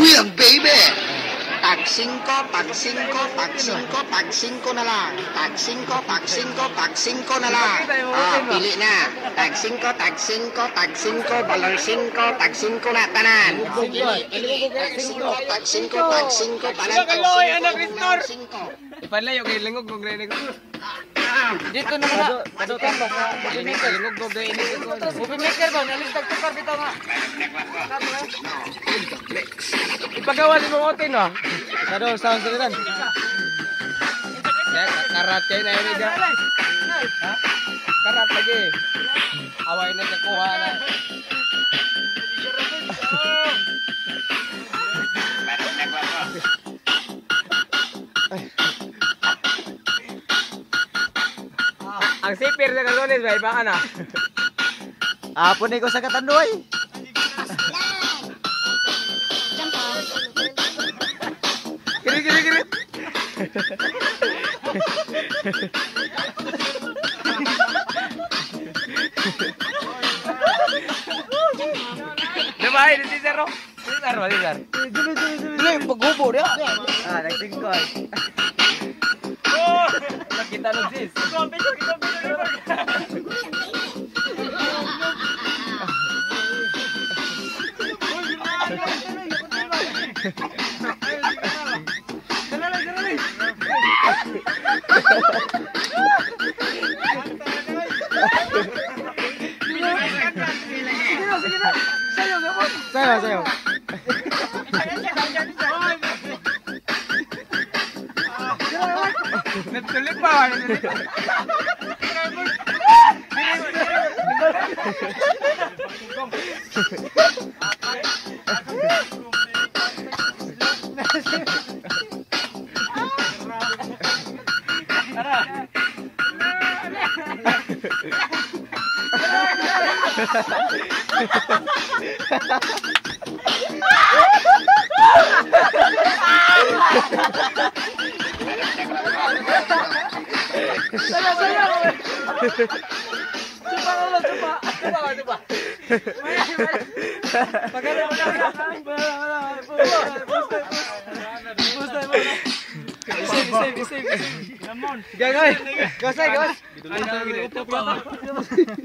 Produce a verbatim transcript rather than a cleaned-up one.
it, baby! Tag singko, tag singko, tag singko, tag singko na lang. Tag singko, tag singko, tag singko na lang. Ah, pili na. Tag singko, tag singko, tag singko, balang singko, tag singko na tanan. Pili, pili. Tag singko, tag singko, tag singko, tanan, tag singko, tag singko. Ipanlay, okay, lingog, kung lingog. Dito naman na. Kadutan ba? Movie maker. Lingog, kung lingog. Movie maker ba? Nalistag tukar dito nga. Ipagawa din mo otin, no? Kado, sound silitan. Karat kayo na yun, Ida. Karat lagi. Away na kakuha na. Ang sipir sa kalunis, ba? Ibaan na. Apo ni ko sa katanduay. Kiri, kiri, kiri. Diba, ini si Zero? Si Zero, si Zero. Dili, paghubo dia. Ah, nagsingkoy. Nakita nung sis. Sayo, sayo. Nagtulik pa. Sayo, sayo. Coba dulu, coba. Coba, coba. Pagano mo na. Save, save, save, save. Gagay. Gasay, gas.